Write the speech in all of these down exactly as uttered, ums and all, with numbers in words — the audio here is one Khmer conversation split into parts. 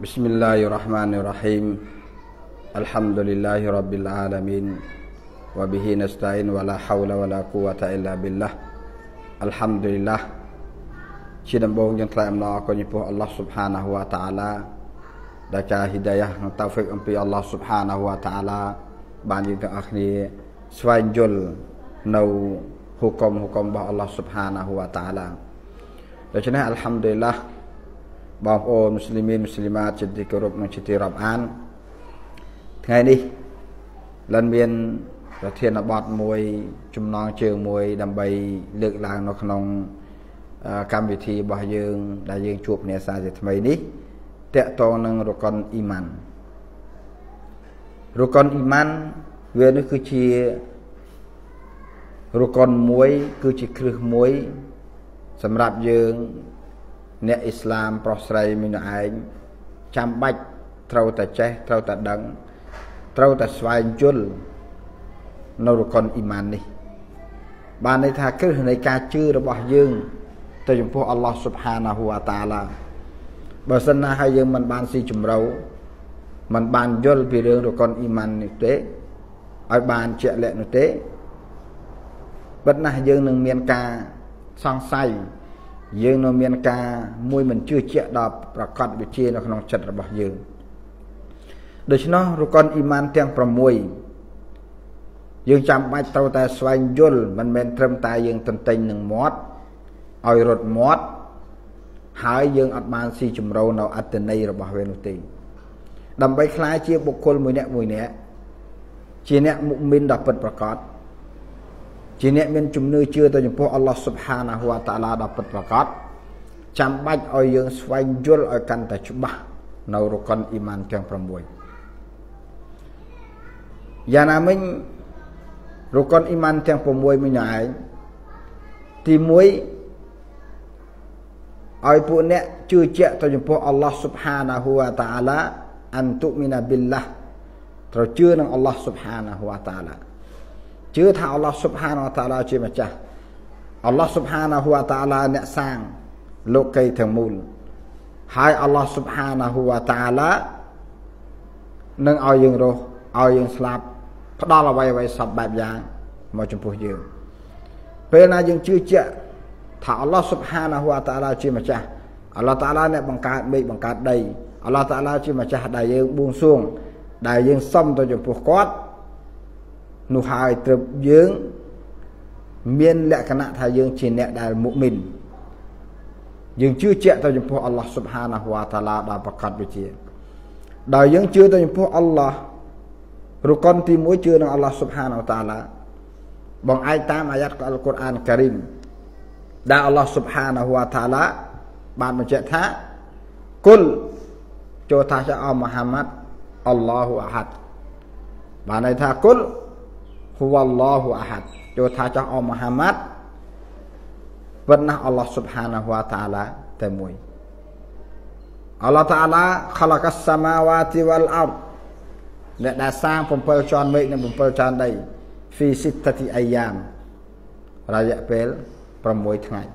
Bismillahirrahmanirrahim. Alhamdulillahi rabbil alamin. Wa bihi nasta'in wa la hawla wa la quwwata illa billah. Alhamdulillah. ជាដំបូងយើងថ្លែងអំណរគុណចំពោះ Allah Subhanahu wa Ta'ala ដែលការ hidayah និង taufiq អំពី Allah Subhanahu wa Ta'ala បានយើងទាំងអស់គ្នាស្វែងយល់នៅហុគមហុគមរបស់ Allah Subhanahu wa Ta'ala ដូច្នេះ Alhamdulillah បងប្អូនមូស្លីមីនមូស្លីម៉ាតជាទីគោរពនិងជាទីរាប់អានថ្ងៃនេះឡើងមានប្រធានបទមួយចំណងជើងមួយដើម្បីលើកឡើងនៅក្នុងកម្មវិធីរបស់យើងដែលយើងជួបគ្នាសារជាថ្មីនេះតកតងនឹងរុកុនអ៊ីម៉ានរុកុនអ៊ីម៉ានវានេះគឺជារុកុនមួយគឺជាគ្រឹះមួយសម្រាប់យើងអ្នកអ៊ីស្លាមប្រុសស្រីម្នាក់ឯងចាំបាច់ត្រូវតែចេះត្រូវតែដឹងត្រូវតែស្វែងយល់នៅរុកុនអ៊ីម៉ាននេះបានន័យថាគ្រឹះនៃការជឿរបស់យើងទៅចំពោះ Allah Subhanahu wa Ta'ala បើសិនណាហើយយើងមិនបានស៊ីជម្រៅមិនបានយល់ពីរឿងរុកុនអ៊ីម៉ាននេះទេឲ្យបានជាក់លាក់នោះទេបិទណាស់យើងនឹងមានការសង្ស័យយើងនៅមានការមួយមិនជឿជាក់ដល់ប្រកបវិជានៅក្នុងចិត្តរបស់យើងដូច្នោះរុកុនអ៊ីម៉ានទាំង៦យើងចាំបាច់ត្រូវតែស្វែងយល់មិនមែនត្រឹមតែយើងទន្ទិញនឹងមាត់ឲ្យរត់មាត់ហើយយើងអត់បានស៊ីជម្រៅនៅអត្តន័យរបស់វានោះទេដើម្បីខ្លាយជាបុគ្គលមួយអ្នកមួយអ្នកជាអ្នកមុមីនដ៏ពិតប្រាកដជាអ្នកមានជំនឿជឿទៅចំពោះ Allah Subhanahu wa Ta'ala ដ៏ពិតប្រាកដចាំបាច់ឲ្យយើងស្វែងយល់ឲ្យកាន់តែច្បាស់នៅរុកុនអ៊ីម៉ានទាំង៦យ៉ាងណាមិញរុកុនអ៊ីម៉ានទាំង៦មិញឯងទី១ឲ្យពួកអ្នកជឿជាក់ទៅចំពោះ Allah Subhanahu wa Ta'ala អន្តុមីណាប៊ីលឡាហ៍ត្រូវជឿនឹង Allah Subhanahu wa Ta'ala ជឿថា Allah Subhanahu wa Ta'ala ជាម្ចាស់ Allah Subhanahu wa Ta'ala អ្នកសាងលោកីទាំងមូលហើយ Allah Subhanahu wa Ta'ala នឹងឲ្យយើងរស់ឲ្យយើងស្លាប់ផ្ដល់អ្វីអ្វីសពបែបយ៉ាងមកចំពោះយើងពេលណាយើងជឿជាក់ថា Allah Subhanahu wa Ta'ala ជាម្ចាស់ Allah Ta'ala អ្នកបង្កើតមេឃបង្កើតដី Allah Ta'ala ជាម្ចាស់ដែលយើងបួងសួងដែលយើងសុំទៅចំពោះគាត់នោះហើយត្រឹមយើងមានលក្ខណៈថាយើងជាអ្នកដែលមុមីនយើងជឿជាក់ទៅចំពោះ Allah Subhanahu wa Ta'ala ដល់ប្រកបវិជាដោយយើងជឿទៅចំពោះ Allah រុកុនទី១ជឿនឹង Allah Subhanahu wa Ta'ala បងឯកតាមអាយ៉ាត់អល់កុរអានការីមដែល Allah Subhanahu wa Ta'ala បានបញ្ជាក់ថាគុលចូលថាចអមហាម៉ាត់អល់ឡោហ៊ូអាហាត់បានន័យថាគុលហ៊ូវ៉ាឡោហ៊ូអាហាត់ចូលថាចអមហាម៉ាត់ប៉ុណ្ណា Allah Subhanahu wa Ta'ala តែមួយ Allah Ta'ala ខលកសមាវ៉ាទីវលអរអ្នកដែលសាង7ជាន់មេឃនិង7ជាន់ដី ហ្វីស៊ីតទីអាយ៉ាមរយៈពេល6ថ្ងៃ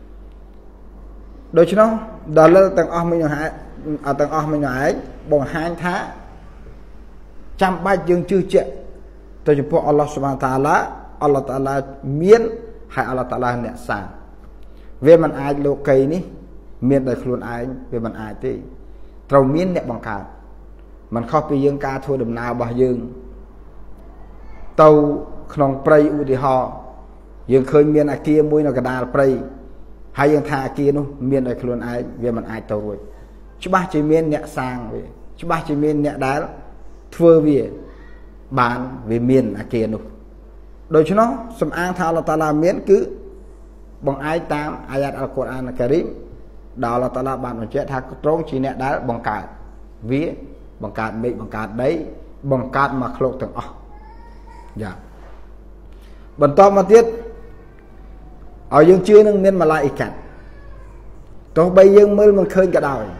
ដូច្នោះដល់លើទាំងអស់មិញហេតុទាំងអស់មិញឯងបង្ហាញថាចាំបាច់យើងជឿជាក់ទៅចំពោះ Allah Subhanahu wa Ta'ala Allah Ta'ala មានហើយ Allah Ta'ala អ្នកសាងវាមិនអាចលោកីនេះមានដោយខ្លួនឯងវាមិនអាចទេត្រូវមានអ្នកបង្កើតมันខុសពីយើងការធ្វើដំណើររបស់យើងទៅក្នុងព្រៃឧទាហរណ៍យើងឃើញមានអាគារមួយនៅកណ្ដាលព្រៃហើយយើងថាអាគារនោះមានដោយខ្លួនឯងវាមិនអាចទៅរួចច្បាស់ជាមានអ្នកសាងវាច្បាស់ជាមានអ្នកដែលធ្វើវាបានវាមានអាគារនោះដូច្នោះសំអាងថា Allah Ta'ala មានគឺបង្អែកតាមអាយ៉ាត់អល់កុរអានការីមដែល Allah Ta'ala បានបញ្ជាក់ថាទ្រង់ជាអ្នកដែលបង្កើតវាបង្កើតមេឃបង្កើតដីបង្កើតមកឃ្លោកទាំងអស់យ៉ាបន្តមកទៀតឲ្យយើងជឿនឹងមានម៉ាឡាអ៊ីកាត់ទោះបីយើងមើលមិនឃើញក៏ដោយ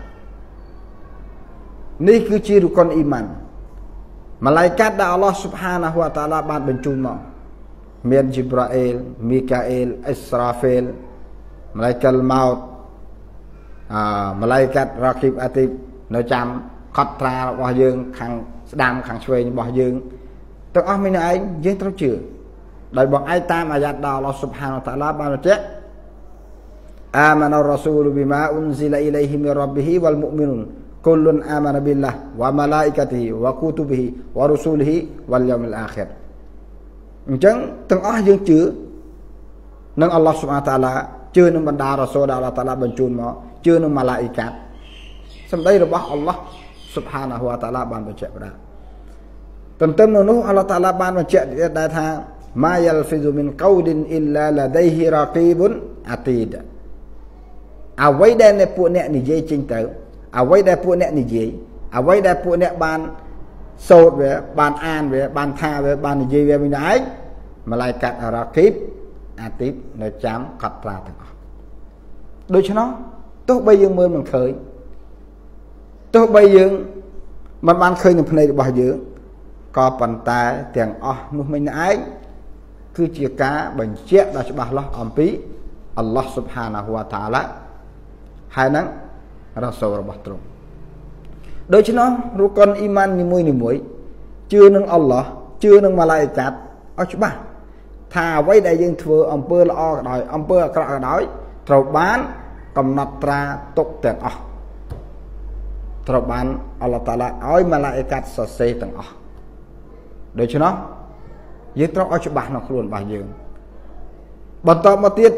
នេះគឺជារុកុនអ៊ីម៉ានម៉ាឡាអ៊ីកាត់ដែល Allah Subhanahu wa Ta'ala បានបញ្ជូនមកមានជីប្រាអេលមីកាអេលអ៊ីស្រាហ្វេលម៉ាឡាអ៊ីកាល់ម៉ោត Malaikat Raqib Atid nơi chăm khát ra bao dương khang đam khang xuôi bao dương từng ở mình ấy dương trâu chữ đời bọn ai tam ayat đó Allah subhanahu wa ta'ala ban chết amana rasulu bima unzila ilaihi min rabbihi wal mu'minun kullun amana billah wa malaikatihi wa kutubihi wa rusulihi wal yawmil akhir chẳng từng ở dương chữ nâng Allah subhanahu wa ta'ala chưa nâng banda rasul Allah ta'ala ban chun mo chưa nâng malaikat xong đây là bác Allah subhanahu wa ta'ala ban ban chết ra tầm tâm nó Allah ta'ala ban ban chết đại tha ma yalfizu min qawlin illa ladayhi raqibun atid à vậy đây làពួកអ្នកនិយាយចេញទៅអ្វីដែលពួកអ្នកនិយាយអ្វីដែលពួកអ្នកបានសូត្រវាបានអានវាបានថាវាបាននិយាយវាមិនឯងម្លាយកាត់រ៉ាគីបអាទីបនៅចាំកត់ត្រាទាំងអស់ដូច្នោះទោះបីយើងមើលមិនឃើញទោះបីយើងមិនបានឃើញនឹងភ្នែករបស់យើងក៏ប៉ុន្តែទាំងអស់នោះមិនឯងគឺជាការបញ្ជាក់ដ៏ច្បាស់លាស់អំពីអល់ឡោះស៊ុបហានាហ៊ូវតាអាឡាហើយនឹងរ៉ាស៊ូលរបស់ទ្រង់ដូច្នោះរុកុនអ៊ីម៉ាននីមួយនីមួយជឿនឹងអល់ឡោះជឿនឹងម៉ាឡាអ៊ីកាតឲ្យច្បាស់ថាអ្វីដែលយើងធ្វើអំពើល្អក៏ដោយអំពើអាក្រក់ក៏ដោយត្រូវបានកំណត់ត្រាទុកទាំងអស់ត្រូវបានអល់ឡោះតាឡាឲ្យម៉ាឡាអ៊ីកាតសរសេរទាំងអស់ដូច្នោះយើងត្រូវឲ្យច្បាស់ក្នុងខ្លួនរបស់យើងបន្តមកទៀត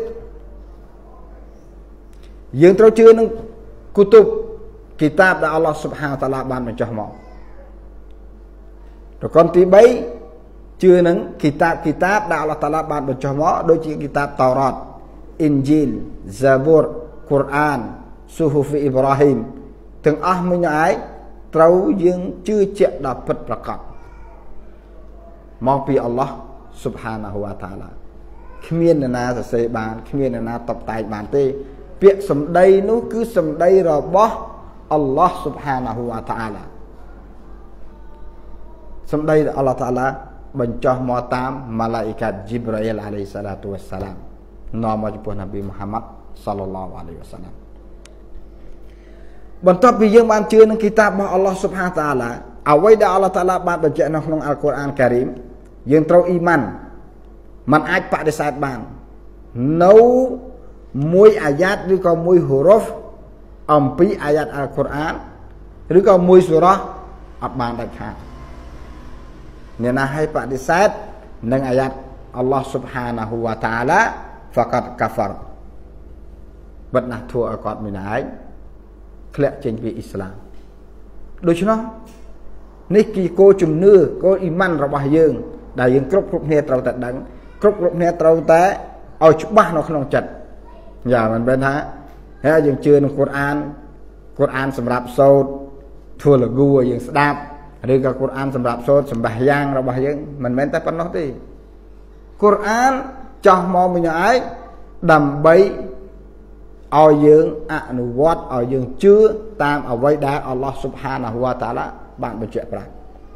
យើងត្រូវជឿនឹងគូតុបគីតាបដែលអល់ឡោះស៊ុបហានតាឡាបានបញ្ចុះមកប្រកបទីបីជឿនឹងគីតាបគីតាបដែលអល់ឡោះតាឡាបានបញ្ចុះមកដូចជាគីតាបតោរ៉ាតអ៊ីនជីលហ្សាប៊ូរកូរ៉ានស៊ូហ៊ូហ្វីអ៊ីប្រាហ៊ីមទាំងអស់មួយឯងត្រូវយើងជឿជាក់ដល់ពិតប្រាកដមកពីអល់ឡោះស៊ុបហានាហ៊ូវតាអាឡាគ្មាននរណាសរសេរបានគ្មាននរណាតបតែងបានទេពាក្យសម្ដីនោះគឺសម្ដីរបស់អល់ឡោះស៊ុបហានាហ៊ូវតាអាឡាសម្ដីរបស់អល់ឡោះតាអាឡាបញ្ចុះមកតាមម៉ាឡាអ៊ីកាតជីប្រៃលអាឡៃសាឡាតុវ៉ាសាឡាមនាំមកចំពោះនប៊ីមូហាម៉ាត់សល្លឡោះអាឡៃវ៉ាសាឡាមបន្ទាប់ពីយើងបានជឿនឹងគីតាបរបស់អល់ឡោះស៊ុបហានតាអាឡាអ្វីដែលអល់ឡោះតាអាឡាបានបញ្ជាក់នៅក្នុងអល់កុរអានការីមយើងត្រូវអ៊ីម៉ានมันអាចបដិសេធបាននៅមួយអាយ៉ាតឬក៏មួយហូរ៉ូហ្វអំពីអាយ៉ាតអល់កុរអានឬក៏មួយសូរ៉ាអត់បានដាច់ខាតអ្នកណាឲ្យបដិសេធនឹងអាយ៉ាតអល់ឡោះស៊ុបហានាហ៊ូវតាអាឡាហ្វាកាត់កាហ្វារបិទណាស់ធ្វើឲ្យគាត់មានឯងធ្លាក់ចេញពីអ៊ីស្លាមដូច្នោះនេះគឺគោលជំនឿគោលអ៊ីម៉ានរបស់យើងដែលយើងគ្រប់គ្រប់គ្នាត្រូវតែដឹងគ្រប់គ្រប់គ្នាត្រូវតែឲ្យច្បាស់នៅក្នុងចិត្តយ៉ាមិនមែនថាហើយយើងជឿនឹងកូរ៉ានកូរ៉ានសម្រាប់សូត្រធ្វើលគូឲ្យយើងស្ដាប់ឬក៏កូរ៉ានសម្រាប់សូត្រសម្បះយ៉ាងរបស់យើងមិនមែនតែប៉ុណ្ណោះទេកូរ៉ានចោះមកមួយឯងដើម្បីឲ្យយើងអនុវត្តឲ្យយើងជឿតាមអ្វីដែលអល់ឡោះស៊ុបហានាហ៊ូវតាអាឡាបានបញ្ជាក់ប្រាប់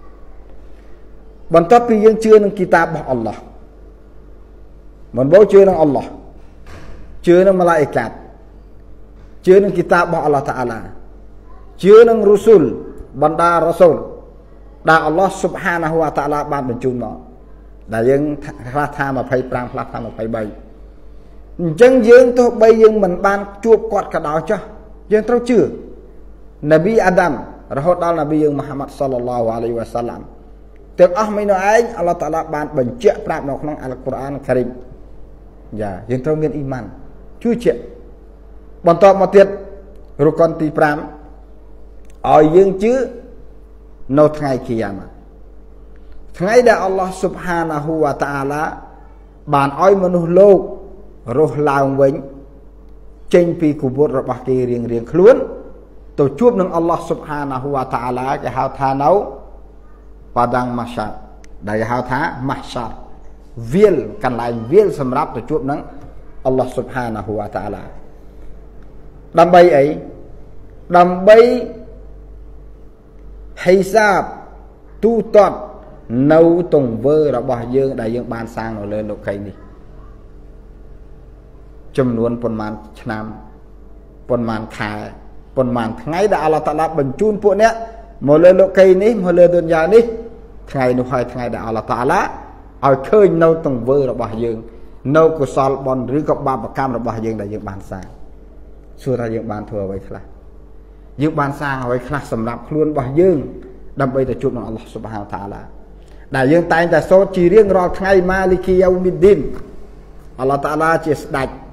បន្ទាប់ពីយើងជឿនឹងគីតាបរបស់អល់ឡោះមិនបោជឿនឹងអល់ឡោះជឿនឹងម៉ាឡាអ៊ីកាតជឿនឹងគីតាបរបស់អល់ឡោះតាអាឡាជឿនឹងរូស៊ូលបណ្ដារ៉ាស៊ូលដែលអល់ឡោះស៊ុបហានាហ៊ូវតាអាឡាបានបញ្ជូនមកដែលយើងខ្លះថាยี่สิบห้าខ្លះថាยี่สิบสามអញ្ចឹងយើងទោះបីយើងមិនបានជួបគាត់ក៏ដោយចុះយើងត្រូវជឿនប៊ីអាដាមរហូតដល់នប៊ីយើងមូហាម៉ាត់សល្លឡោះអាឡៃហ៊ីវ៉ាសាឡាមទាំងអស់មីនោះឯងអល់ឡោះតាអាឡាបានបញ្ជាក់ប្រាប់នៅក្នុងអល់កុរអានការីមយ៉ាយើងត្រូវមានអ៊ីម៉ានជឿជាក់បន្តមកទៀតរុកុនទីห้าឲ្យយើងជឿនៅថ្ងៃគីយ៉ាម៉ាថ្ងៃដែលអល់ឡោះស៊ុបហានាហ៊ូវតាអាឡាបានឲ្យមនុស្សលោករស់ឡើងវិញចេញពីគូវុតរបស់គេរៀងរៀងខ្លួនទៅជួបនឹងអល់ឡោះស៊ុបហានាហ៊ូវតាអាឡាគេហៅថានៅប៉ាដាំងម៉ាសាដែលគេហៅថាម៉ាសាវាលកន្លែងវាលសម្រាប់ទៅជួបនឹងអល់ឡោះស៊ុបហានាហ៊ូវតាអាឡាដើម្បីអីដើម្បីហិសាបទូទាត់នៅទង្វើរបស់យើងដែលយើងបានសាងនៅលើលោកីនេះចំនួនប៉ុន្មានឆ្នាំប៉ុន្មានខែប៉ុន្មានថ្ងៃដែលអល់ឡោះតាឡាបញ្ជូនពួកអ្នកមកលើលោកីនេះមកលើទុនយ៉ានេះថ្ងៃនោះហើយថ្ងៃដែលអល់ឡោះតាឡាឲ្យឃើញនៅទង្វើរបស់យើងនៅកុសលបុណ្យឬក៏បាបកម្មរបស់យើងដែលយើងបានសាងសួរថាយើងបានធ្វើអ្វីខ្លះយើងបានសាងអ្វីខ្លះសម្រាប់ខ្លួនរបស់យើងដើម្បីទៅជួបនឹងអល់ឡោះស៊ុបហានតាឡាដែលយើងតែងតែសូត្រជារៀងរាល់ថ្ងៃម៉ាលីគីយូមីឌីនអល់ឡោះតាឡាជាស្ដេច